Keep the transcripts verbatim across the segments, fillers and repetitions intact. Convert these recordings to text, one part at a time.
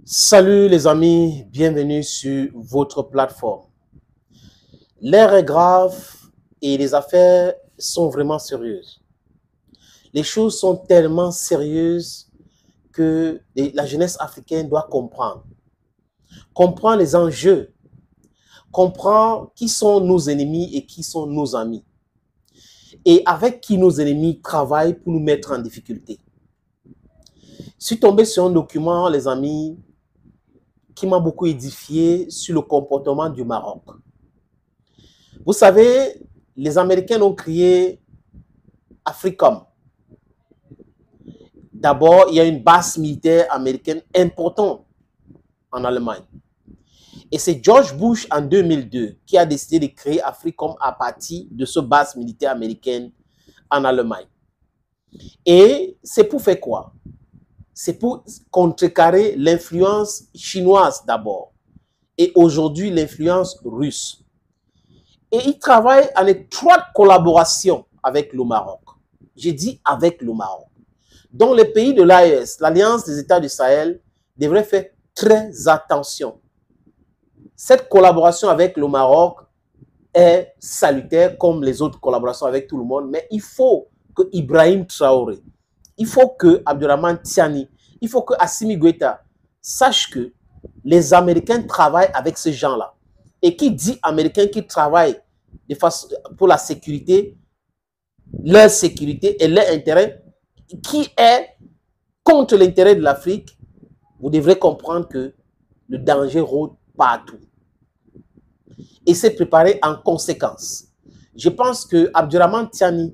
Salut les amis, bienvenue sur votre plateforme. L'ère est grave et les affaires sont vraiment sérieuses. Les choses sont tellement sérieuses que la jeunesse africaine doit comprendre. Comprendre les enjeux, comprendre qui sont nos ennemis et qui sont nos amis. Et avec qui nos ennemis travaillent pour nous mettre en difficulté. Je suis tombé sur un document, les amis, qui m'a beaucoup édifié sur le comportement du Maroc. Vous savez, les Américains ont créé Africom. D'abord, il y a une base militaire américaine importante en Allemagne. Et c'est George Bush en deux mille deux qui a décidé de créer Africom à partir de ce base militaire américaine en Allemagne. Et c'est pour faire quoi? C'est pour contrecarrer l'influence chinoise d'abord et aujourd'hui l'influence russe. Et il travaille en étroite collaboration avec le Maroc. J'ai dit avec le Maroc. Donc les pays de l'A E S, l'Alliance des États du Sahel, devraient faire très attention. Cette collaboration avec le Maroc est salutaire comme les autres collaborations avec tout le monde, mais il faut que Ibrahim Traoré, il faut que Abdurrahman Tiani, il faut que Assimi Goïta sache que les Américains travaillent avec ces gens-là. Et qui dit Américains qui travaillent de façon, pour la sécurité, leur sécurité et leur intérêt, qui est contre l'intérêt de l'Afrique, vous devrez comprendre que le danger rôde partout. Et c'est préparé en conséquence. Je pense que Abdurrahman Tiani,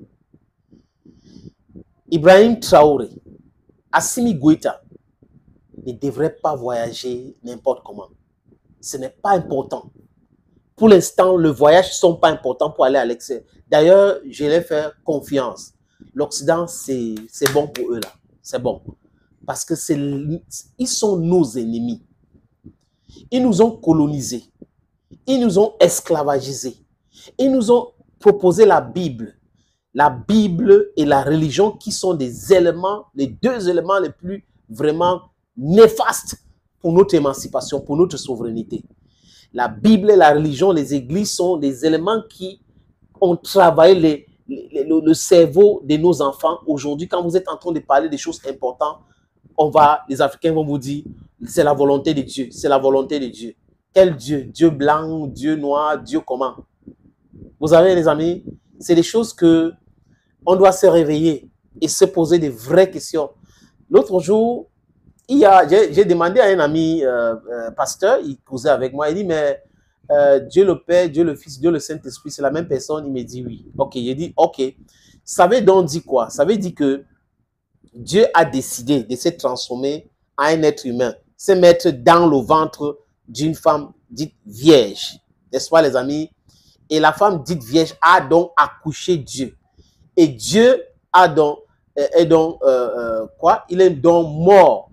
Ibrahim Traoré, Assimi Goïta ne devraient pas voyager n'importe comment. Ce n'est pas important. Pour l'instant, le voyage ne sont pas importants pour aller à l'extérieur. D'ailleurs, je les fais confiance. L'Occident, c'est bon pour eux là. C'est bon. Parce que c'est ils sont nos ennemis. Ils nous ont colonisés. Ils nous ont esclavagisés. Ils nous ont proposé la Bible. La Bible et la religion qui sont des éléments, les deux éléments les plus vraiment néfastes pour notre émancipation, pour notre souveraineté. La Bible et la religion, les églises sont des éléments qui ont travaillé les, les, le, le cerveau de nos enfants. Aujourd'hui, quand vous êtes en train de parler des choses importantes, on va, les Africains vont vous dire, c'est la volonté de Dieu, c'est la volonté de Dieu. Quel Dieu? Dieu blanc, Dieu noir, Dieu comment? Vous savez, les amis, c'est des choses que on doit se réveiller et se poser des vraies questions. L'autre jour, j'ai demandé à un ami euh, euh, pasteur, il causait avec moi, il dit, mais euh, Dieu le Père, Dieu le Fils, Dieu le Saint-Esprit, c'est la même personne? Il me dit oui. Ok, j'ai dit ok. Ça veut donc dire quoi? Ça veut dire que Dieu a décidé de se transformer en un être humain, se mettre dans le ventre d'une femme dite vierge. N'est-ce pas les amis? Et la femme dite vierge a donc accouché Dieu. Et Dieu a donc, est donc euh, euh, quoi? Il est donc mort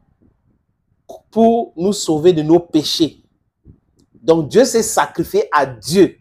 pour nous sauver de nos péchés. Donc Dieu s'est sacrifié à Dieu.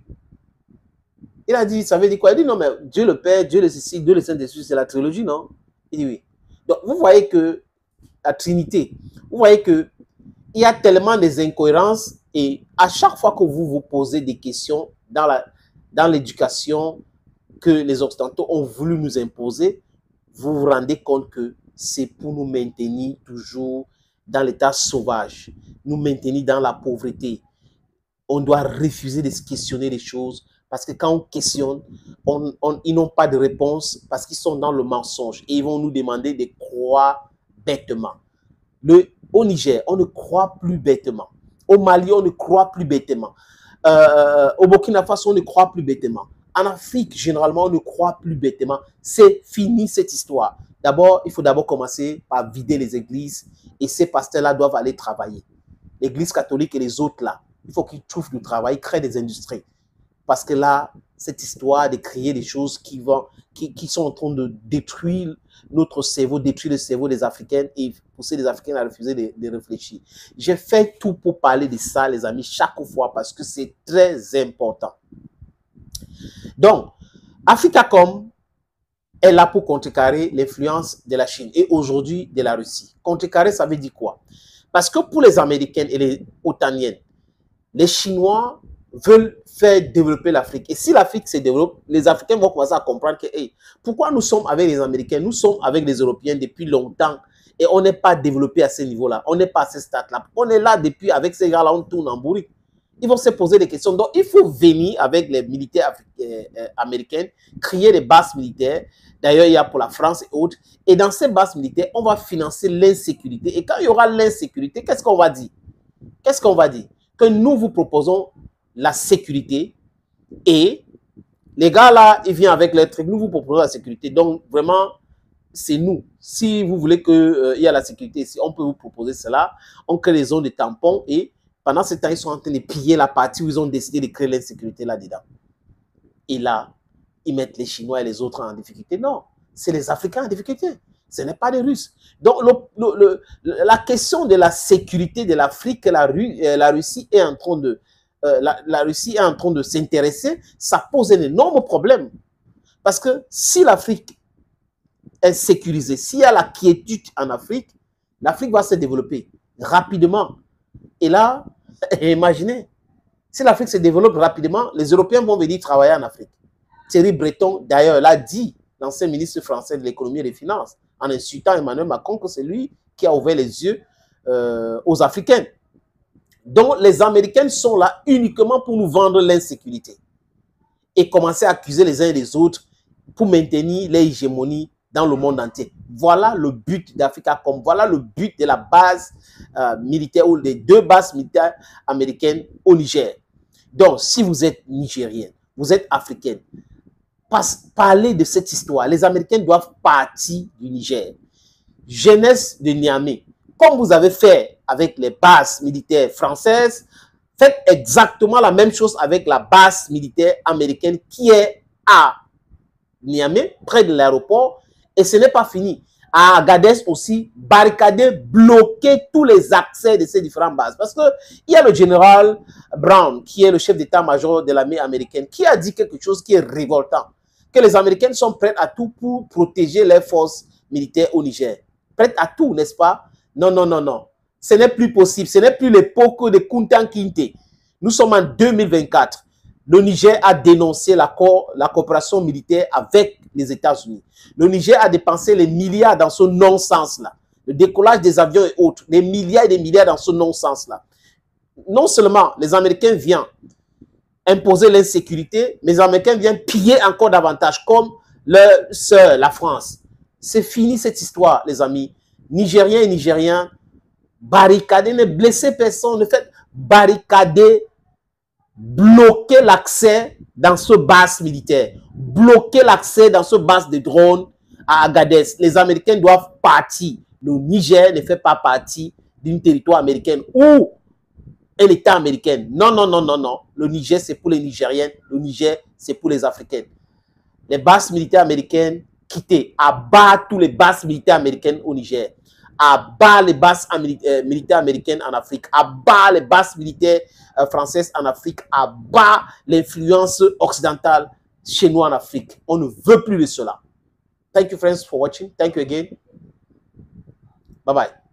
Il a dit, ça veut dire quoi? Il dit non, mais Dieu le Père, Dieu le Fils, Dieu le Saint-Esprit, c'est la trilogie, non? Il dit oui. Donc vous voyez que la Trinité, vous voyez que il y a tellement des incohérences et à chaque fois que vous vous posez des questions dans la, dans l'éducation que les Occidentaux ont voulu nous imposer, vous vous rendez compte que c'est pour nous maintenir toujours dans l'état sauvage, nous maintenir dans la pauvreté. On doit refuser de se questionner les choses parce que quand on questionne, on, on, ils n'ont pas de réponse parce qu'ils sont dans le mensonge et ils vont nous demander de croire bêtement. Le, au Niger, on ne croit plus bêtement. Au Mali, on ne croit plus bêtement. Euh, au Burkina Faso, on ne croit plus bêtement. En Afrique, généralement, on ne croit plus bêtement. C'est fini cette histoire. D'abord, il faut d'abord commencer par vider les églises et ces pasteurs-là doivent aller travailler. L'église catholique et les autres là, il faut qu'ils trouvent du travail, créent des industries. Parce que là, cette histoire de créer des choses qui, vont, qui, qui sont en train de détruire notre cerveau, détruire le cerveau des Africains et pousser les Africains à refuser de, de réfléchir. J'ai fait tout pour parler de ça, les amis, chaque fois parce que c'est très important. Donc, Africacom est là pour contrecarrer l'influence de la Chine et aujourd'hui de la Russie. Contrecarrer, ça veut dire quoi? Parce que pour les Américaines et les Otaniennes, les Chinois veulent faire développer l'Afrique. Et si l'Afrique se développe, les Africains vont commencer à comprendre que, hey, pourquoi nous sommes avec les Américains, nous sommes avec les Européens depuis longtemps et on n'est pas développé à ce niveau-là, on n'est pas à ce stade-là. On est là depuis, avec ces gars-là, on tourne en bourrique. Ils vont se poser des questions. Donc, il faut venir avec les militaires euh, euh, américains, créer des bases militaires. D'ailleurs, il y a pour la France et autres. Et dans ces bases militaires, on va financer l'insécurité. Et quand il y aura l'insécurité, qu'est-ce qu'on va dire? Qu'est-ce qu'on va dire? Que nous vous proposons la sécurité et les gars là, ils viennent avec les trucs, nous vous proposons la sécurité. Donc vraiment, c'est nous. Si vous voulez qu'il euh, y ait la sécurité ici, on peut vous proposer cela. On crée les zones de tampons et pendant ce temps, ils sont en train de piller la partie où ils ont décidé de créer l'insécurité là-dedans. Et là, ils mettent les Chinois et les autres en difficulté. Non, c'est les Africains en difficulté. Ce n'est pas les Russes. Donc, le, le, le, la question de la sécurité de l'Afrique, la, la Russie est en train de, euh, la, la Russie est en train de s'intéresser. Ça pose un énorme problème. Parce que si l'Afrique est sécurisée, s'il y a la quiétude en Afrique, l'Afrique va se développer rapidement. Et là, imaginez, si l'Afrique se développe rapidement, les Européens vont venir travailler en Afrique. Thierry Breton, d'ailleurs, l'a dit, l'ancien ministre français de l'économie et des finances, en insultant Emmanuel Macron, que c'est lui qui a ouvert les yeux euh, aux Africains. Donc, les Américains sont là uniquement pour nous vendre l'insécurité et commencer à accuser les uns et les autres pour maintenir leur hégémonie dans le monde entier. Voilà le but d'Africacom, voilà le but de la base euh, militaire ou des deux bases militaires américaines au Niger. Donc, si vous êtes nigérienne, vous êtes africaine, parlez de cette histoire. Les Américains doivent partir du Niger. Jeunesse de Niamey, comme vous avez fait avec les bases militaires françaises, faites exactement la même chose avec la base militaire américaine qui est à Niamey, près de l'aéroport. Et ce n'est pas fini. À Agadez aussi, barricader, bloquer tous les accès de ces différentes bases. Parce qu'il y a le général Brown, qui est le chef d'état-major de l'armée américaine, qui a dit quelque chose qui est révoltant. Que les Américains sont prêts à tout pour protéger les forces militaires au Niger. Prêts à tout, n'est-ce pas? Non, non, non, non. Ce n'est plus possible. Ce n'est plus l'époque de Kunta Kinte. Nous sommes en deux mille vingt-quatre. Le Niger a dénoncé la, co la coopération militaire avec les États-Unis. Le Niger a dépensé les milliards dans ce non-sens-là. Le décollage des avions et autres. Des milliards et des milliards dans ce non-sens-là. Non seulement les Américains viennent imposer l'insécurité, mais les Américains viennent piller encore davantage, comme leur sœur, la France. C'est fini cette histoire, les amis. Nigériens et Nigériens, barricader, ne blessez personne, ne faites barricader, bloquer l'accès dans ce base militaire, bloquer l'accès dans ce base de drones à Agadez. Les Américains doivent partir. Le Niger ne fait pas partie d'un territoire américain ou un État américain. Non, non, non, non, non. Le Niger, c'est pour les Nigériens. Le Niger, c'est pour les Africains. Les bases militaires américaines, quittez. Abat tous les bases militaires américaines au Niger. Abat les bases euh, militaires américaines en Afrique. Abat les bases militaires euh, françaises en Afrique. Abat l'influence occidentale chez nous en Afrique. On ne veut plus de cela. Thank you, friends, for watching. Thank you again. Bye-bye.